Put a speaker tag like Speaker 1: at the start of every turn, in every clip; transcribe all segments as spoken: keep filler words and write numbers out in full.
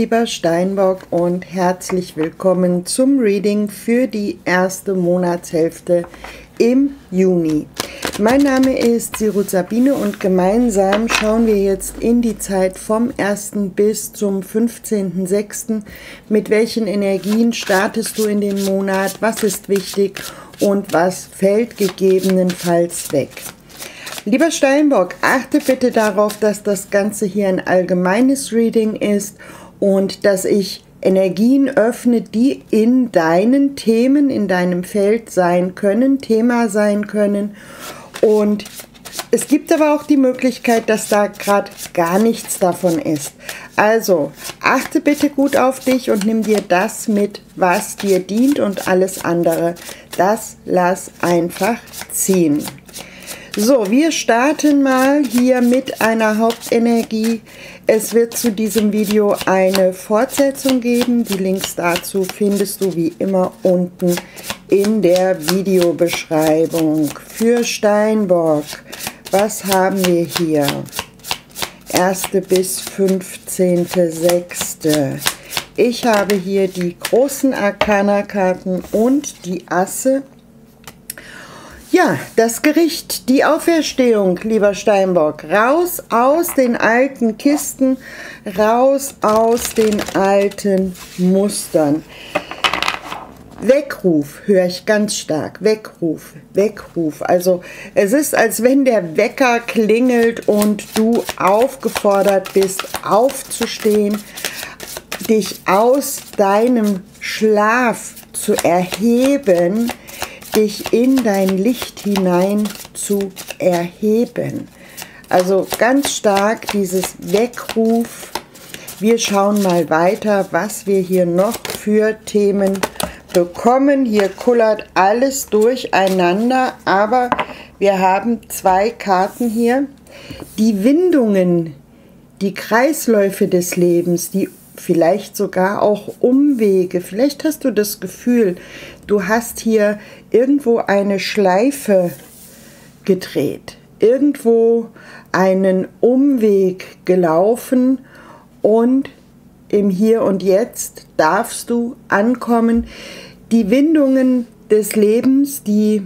Speaker 1: lieber Steinbock und herzlich willkommen zum Reading für die erste Monatshälfte im Juni. Mein Name ist Sirut Sabine und gemeinsam schauen wir jetzt in die Zeit vom ersten bis zum fünfzehnten sechsten Mit welchen Energien startest du in den Monat, was ist wichtig und was fällt gegebenenfalls weg. Lieber Steinbock, achte bitte darauf, dass das Ganze hier ein allgemeines Reading ist und dass ich Energien öffne, die in deinen Themen, in deinem Feld sein können, Thema sein können. Und es gibt aber auch die Möglichkeit, dass da gerade gar nichts davon ist. Also achte bitte gut auf dich und nimm dir das mit, was dir dient, und alles andere, das lass einfach ziehen. So, wir starten mal hier mit einer Hauptenergie. Es wird zu diesem Video eine Fortsetzung geben. Die Links dazu findest du wie immer unten in der Videobeschreibung. Für Steinbock, was haben wir hier? erste bis fünfzehnte sechste Ich habe hier die großen Arkana-Karten und die Asse. Ja, das Gericht, die Auferstehung, lieber Steinbock. Raus aus den alten Kisten, raus aus den alten Mustern. Weckruf höre ich ganz stark. Weckruf, Weckruf. Also es ist, als wenn der Wecker klingelt und du aufgefordert bist, aufzustehen, dich aus deinem Schlaf zu erheben, dich in dein Licht hinein zu erheben. Also ganz stark dieses Weckruf. Wir schauen mal weiter, was wir hier noch für Themen bekommen. Hier kullert alles durcheinander, aber wir haben zwei Karten hier. Die Windungen, die Kreisläufe des Lebens, die vielleicht sogar auch Umwege. Vielleicht hast du das Gefühl, du hast hier irgendwo eine Schleife gedreht, irgendwo einen Umweg gelaufen, und im Hier und Jetzt darfst du ankommen. Die Windungen des Lebens, die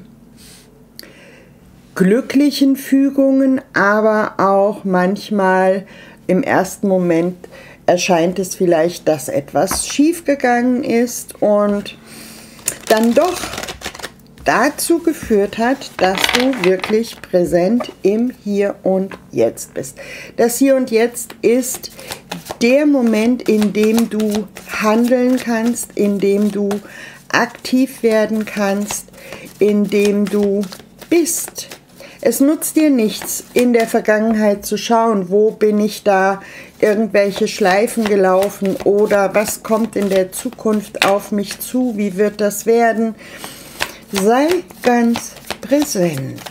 Speaker 1: glücklichen Fügungen, aber auch manchmal im ersten Moment erscheint es vielleicht, dass etwas schief gegangen ist und dann doch dazu geführt hat, dass du wirklich präsent im Hier und Jetzt bist. Das Hier und Jetzt ist der Moment, in dem du handeln kannst, in dem du aktiv werden kannst, in dem du bist. Es nutzt dir nichts, in der Vergangenheit zu schauen, wo bin ich da irgendwelche Schleifen gelaufen oder was kommt in der Zukunft auf mich zu, wie wird das werden. Sei ganz präsent.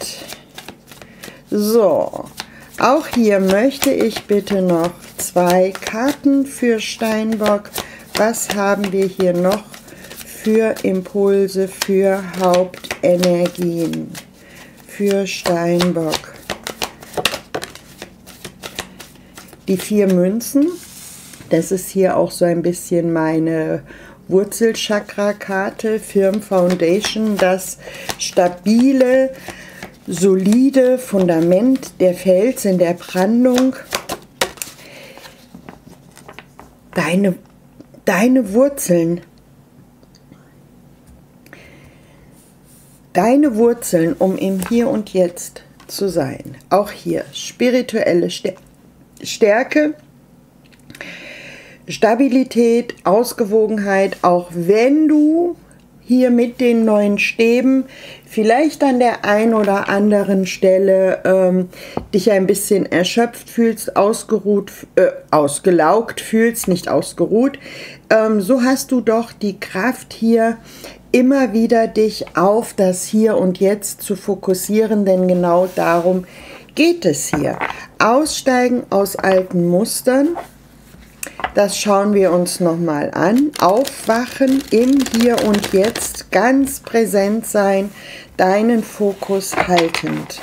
Speaker 1: So, auch hier möchte ich bitte noch zwei Karten für Steinbock. Was haben wir hier noch für Impulse, für Hauptenergien? Für Steinbock. Die vier Münzen, das ist hier auch so ein bisschen meine Wurzelchakra-Karte, Firm Foundation, das stabile, solide Fundament, der Fels in der Brandung. Deine, deine Wurzeln. Deine Wurzeln, um im Hier und Jetzt zu sein. Auch hier spirituelle Stärke, Stabilität, Ausgewogenheit, auch wenn du hier mit den neuen Stäben vielleicht an der einen oder anderen Stelle ähm, dich ein bisschen erschöpft fühlst, ausgeruht, äh, ausgelaugt fühlst, nicht ausgeruht, ähm, so hast du doch die Kraft hier, immer wieder dich auf das Hier und Jetzt zu fokussieren, denn genau darum geht es hier. Aussteigen aus alten Mustern, das schauen wir uns nochmal an. Aufwachen im Hier und Jetzt, ganz präsent sein, deinen Fokus haltend.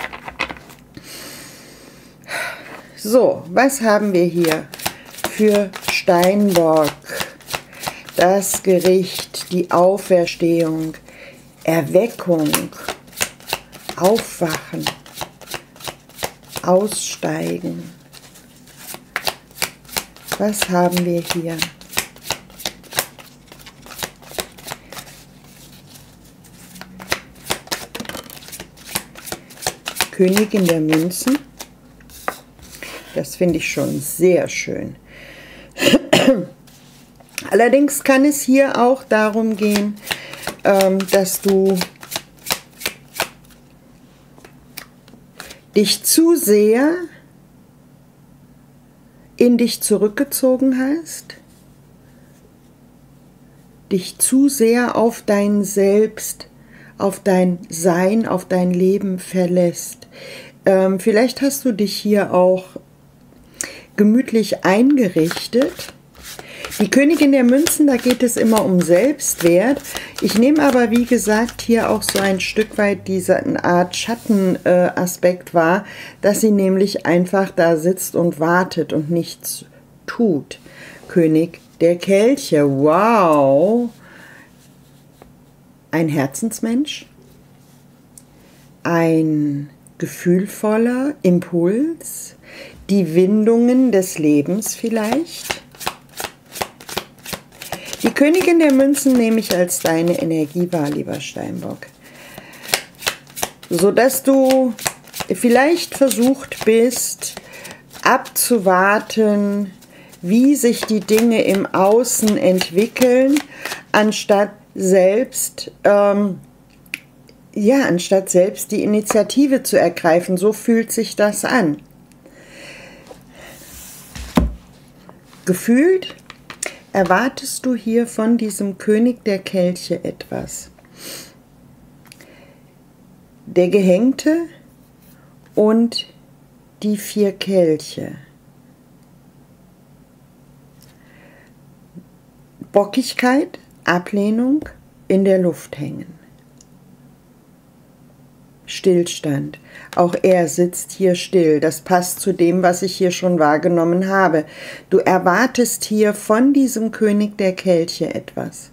Speaker 1: So, was haben wir hier für Steinbock? das Gericht, die Auferstehung, Erweckung, Aufwachen, Aussteigen. Was haben wir hier? Königin der Münzen. Das finde ich schon sehr schön. Allerdings kann es hier auch darum gehen, ähm, dass du dich zu sehr in dich zurückgezogen hast, dich zu sehr auf dein Selbst, auf dein Sein, auf dein Leben verlässt. Ähm, vielleicht hast du dich hier auch gemütlich eingerichtet. Die Königin der Münzen, da geht es immer um Selbstwert. Ich nehme aber, wie gesagt, hier auch so ein Stück weit diese eine Art Schattenaspekt äh, wahr, dass sie nämlich einfach da sitzt und wartet und nichts tut. König der Kelche, wow! Ein Herzensmensch, ein gefühlvoller Impuls, die Windungen des Lebens vielleicht. Die Königin der Münzen nehme ich als deine Energie wahr, lieber Steinbock. Sodass du vielleicht versucht bist, abzuwarten, wie sich die Dinge im Außen entwickeln, anstatt selbst, ähm, ja, anstatt selbst die Initiative zu ergreifen. So fühlt sich das an. Gefühlt erwartest du hier von diesem König der Kelche etwas. Der Gehängte und die vier Kelche. Bockigkeit, Ablehnung, in der Luft hängen. Stillstand. Auch er sitzt hier still. Das passt zu dem, was ich hier schon wahrgenommen habe. Du erwartest hier von diesem König der Kelche etwas.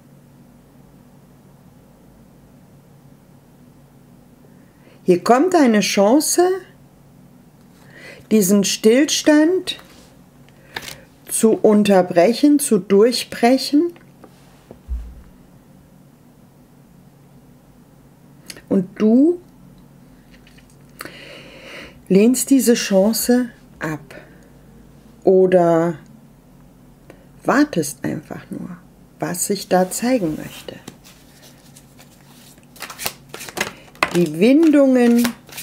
Speaker 1: Hier kommt eine Chance, diesen Stillstand zu unterbrechen, zu durchbrechen. Und du lehnst diese Chance ab oder wartest einfach nur, was sich da zeigen möchte. Die Windungen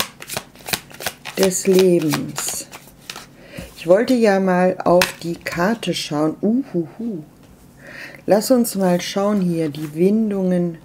Speaker 1: des Lebens. Ich wollte ja mal auf die Karte schauen. Uhuhu. Lass uns mal schauen hier, die Windungen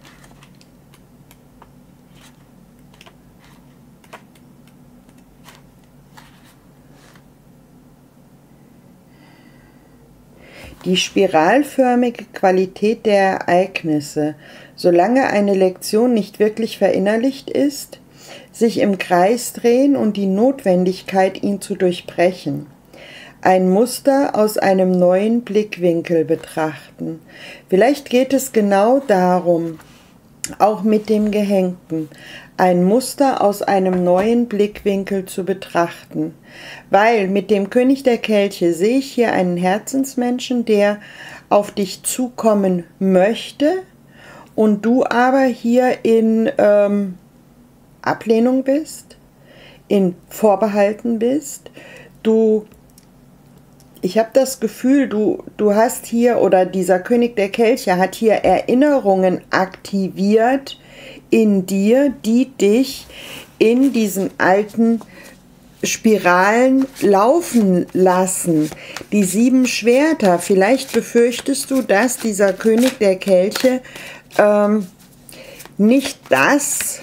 Speaker 1: Die spiralförmige Qualität der Ereignisse, solange eine Lektion nicht wirklich verinnerlicht ist, sich im Kreis drehen und die Notwendigkeit, ihn zu durchbrechen. Ein Muster aus einem neuen Blickwinkel betrachten. Vielleicht geht es genau darum, auch mit dem Gehängten, ein Muster aus einem neuen Blickwinkel zu betrachten. Weil mit dem König der Kelche sehe ich hier einen Herzensmenschen, der auf dich zukommen möchte und du aber hier in ähm, Ablehnung bist, in Vorbehalten bist. Du, ich habe das Gefühl, du, du hast hier, oder dieser König der Kelche hat hier Erinnerungen aktiviert in dir, die dich in diesen alten Spiralen laufen lassen. Die sieben Schwerter, vielleicht befürchtest du, dass dieser König der Kelche ähm, nicht das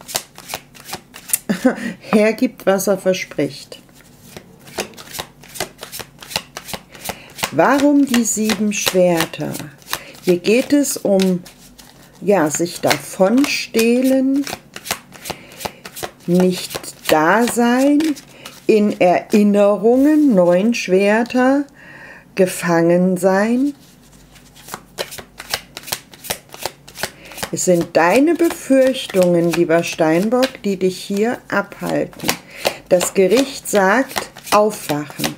Speaker 1: hergibt, was er verspricht. Warum die sieben Schwerter? Hier geht es um, ja, sich davonstehlen, nicht da sein, in Erinnerungen, neun Schwerter, gefangen sein. Es sind deine Befürchtungen, lieber Steinbock, die dich hier abhalten. Das Gericht sagt, aufwachen.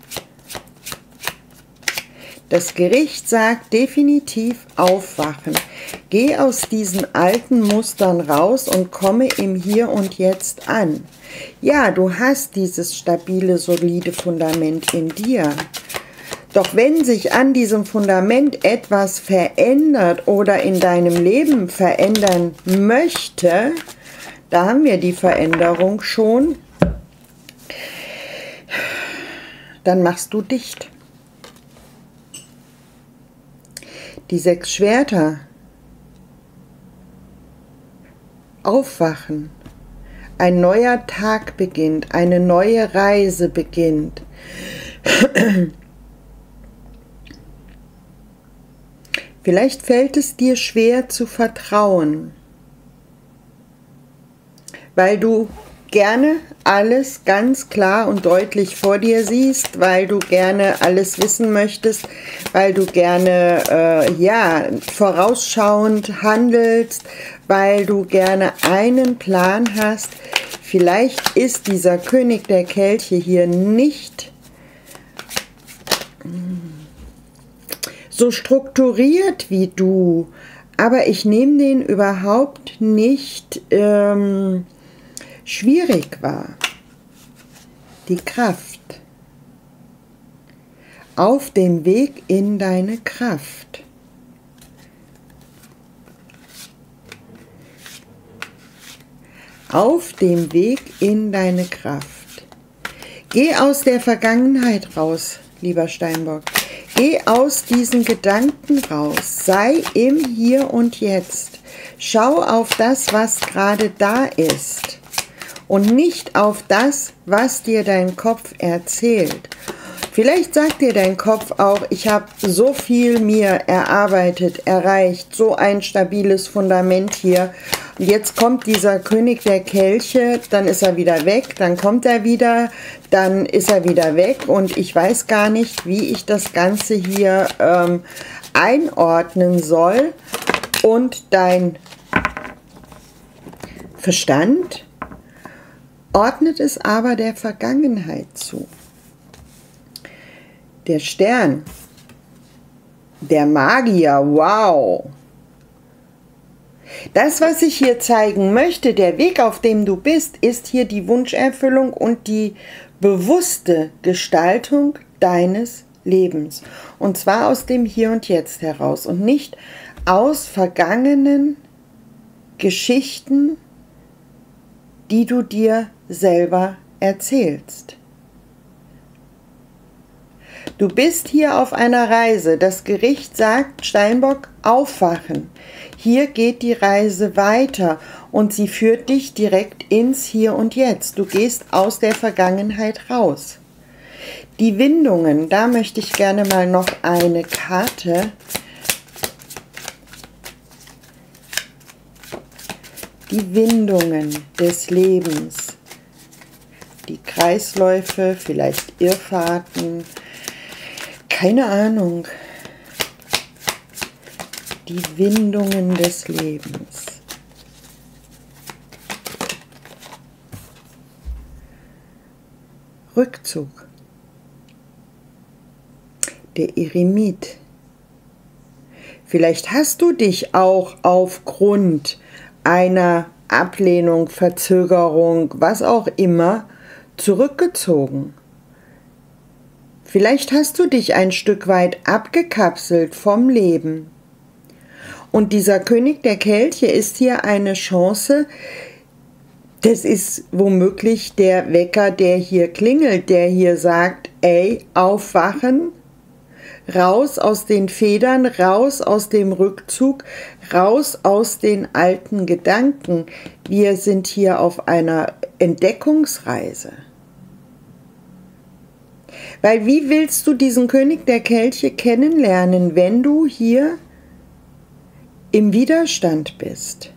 Speaker 1: Das Gericht sagt definitiv aufwachen. Geh aus diesen alten Mustern raus und komme im Hier und Jetzt an. Ja, du hast dieses stabile, solide Fundament in dir. Doch wenn sich an diesem Fundament etwas verändert oder in deinem Leben verändern möchte, da haben wir die Veränderung schon, dann machst du dicht. Die sechs Schwerter. Aufwachen. Ein neuer Tag beginnt, eine neue Reise beginnt. Vielleicht fällt es dir schwer zu vertrauen, weil du gerne alles ganz klar und deutlich vor dir siehst, weil du gerne alles wissen möchtest, weil du gerne äh, ja, vorausschauend handelst, weil du gerne einen Plan hast. Vielleicht ist dieser König der Kelche hier nicht so strukturiert wie du, aber ich nehme den überhaupt nicht ähm, schwierig wahr. Die Kraft. Auf dem Weg in deine Kraft. Auf dem Weg in deine Kraft. Geh aus der Vergangenheit raus, lieber Steinbock. Geh aus diesen Gedanken raus. Sei im Hier und Jetzt. Schau auf das, was gerade da ist. Und nicht auf das, was dir dein Kopf erzählt. Vielleicht sagt dir dein Kopf auch, ich habe so viel mir erarbeitet, erreicht, so ein stabiles Fundament hier. Und jetzt kommt dieser König der Kelche, dann ist er wieder weg, dann kommt er wieder, dann ist er wieder weg. Und ich weiß gar nicht, wie ich das Ganze hier ähm, einordnen soll. Und dein Verstand ordnet es aber der Vergangenheit zu. Der Stern, der Magier, wow! Das, was ich hier zeigen möchte, der Weg, auf dem du bist, ist hier die Wunscherfüllung und die bewusste Gestaltung deines Lebens. Und zwar aus dem Hier und Jetzt heraus und nicht aus vergangenen Geschichten, die du dir selber erzählst. Du bist hier auf einer Reise. Das Gericht sagt, Steinbock, aufwachen. Hier geht die Reise weiter und sie führt dich direkt ins Hier und Jetzt. Du gehst aus der Vergangenheit raus. Die Windungen, da möchte ich gerne mal noch eine Karte. Die Windungen des Lebens. Die Kreisläufe, vielleicht Irrfahrten. Keine Ahnung. Die Windungen des Lebens. Rückzug. Der Eremit. Vielleicht hast du dich auch aufgrund einer Ablehnung, Verzögerung, was auch immer, zurückgezogen. Vielleicht hast du dich ein Stück weit abgekapselt vom Leben. Und dieser König der Kelche ist hier eine Chance. Das ist womöglich der Wecker, der hier klingelt, der hier sagt, ey, aufwachen, raus aus den Federn, raus aus dem Rückzug, raus aus den alten Gedanken. Wir sind hier auf einer Entdeckungsreise. Weil wie willst du diesen König der Kelche kennenlernen, wenn du hier im Widerstand bist?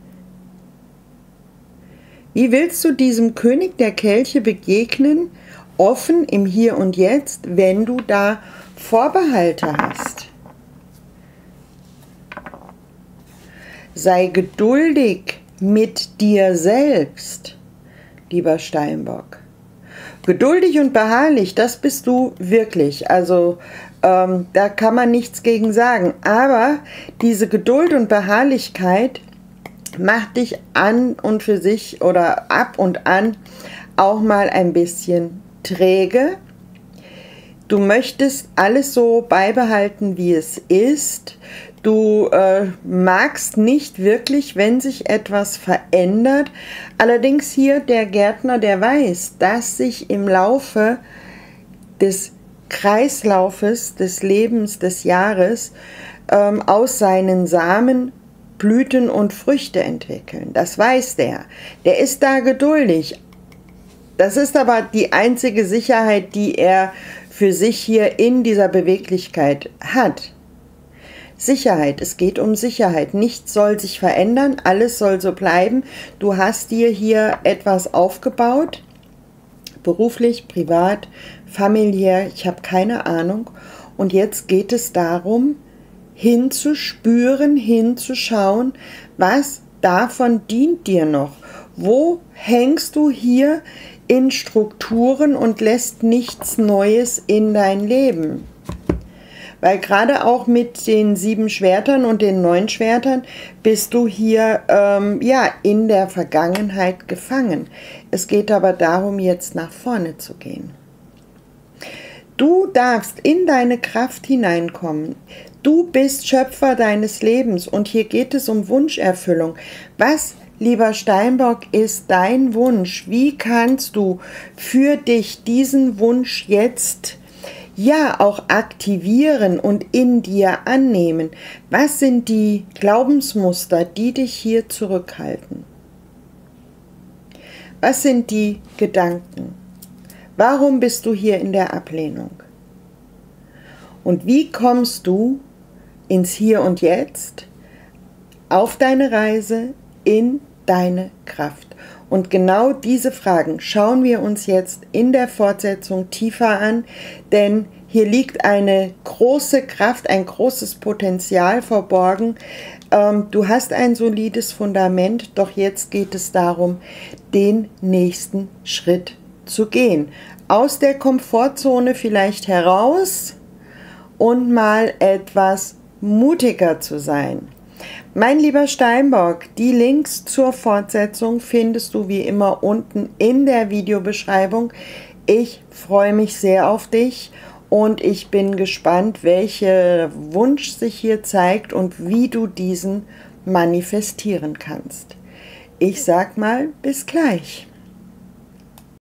Speaker 1: Wie willst du diesem König der Kelche begegnen, offen im Hier und Jetzt, wenn du da Vorbehalte hast? Sei geduldig mit dir selbst, lieber Steinbock. Geduldig und beharrlich, das bist du wirklich. Also ähm, da kann man nichts gegen sagen. Aber diese Geduld und Beharrlichkeit macht dich an und für sich oder ab und an auch mal ein bisschen träge. Du möchtest alles so beibehalten, wie es ist. Du äh, magst nicht wirklich, wenn sich etwas verändert. Allerdings hier der Gärtner, der weiß, dass sich im Laufe des Kreislaufes, des Lebens, des Jahres ähm, aus seinen Samen Blüten und Früchte entwickeln. Das weiß der. Der ist da geduldig. Das ist aber die einzige Sicherheit, die er für sich hier in dieser Beweglichkeit hat. Sicherheit, es geht um Sicherheit. Nichts soll sich verändern, alles soll so bleiben. Du hast dir hier etwas aufgebaut, beruflich, privat, familiär, ich habe keine Ahnung. Und jetzt geht es darum, hinzuspüren, hinzuschauen, was davon dient dir noch. Wo hängst du hier in Strukturen und lässt nichts Neues in dein Leben? Weil gerade auch mit den sieben Schwertern und den neun Schwertern bist du hier ähm, ja, in der Vergangenheit gefangen. Es geht aber darum, jetzt nach vorne zu gehen. Du darfst in deine Kraft hineinkommen. Du bist Schöpfer deines Lebens und hier geht es um Wunscherfüllung. Was, lieber Steinbock, ist dein Wunsch? Wie kannst du für dich diesen Wunsch jetzt ja auch aktivieren und in dir annehmen? Was sind die Glaubensmuster, die dich hier zurückhalten? Was sind die Gedanken? Warum bist du hier in der Ablehnung? Und wie kommst du ins Hier und Jetzt auf deine Reise in deine Kraft? Und genau diese Fragen schauen wir uns jetzt in der Fortsetzung tiefer an, denn hier liegt eine große Kraft, ein großes Potenzial verborgen. Ähm, du hast ein solides Fundament, doch jetzt geht es darum, den nächsten Schritt zu gehen. Aus der Komfortzone vielleicht heraus und mal etwas mutiger zu sein. Mein lieber Steinbock, die Links zur Fortsetzung findest du wie immer unten in der Videobeschreibung. Ich freue mich sehr auf dich und ich bin gespannt, welcher Wunsch sich hier zeigt und wie du diesen manifestieren kannst. Ich sag mal, bis gleich.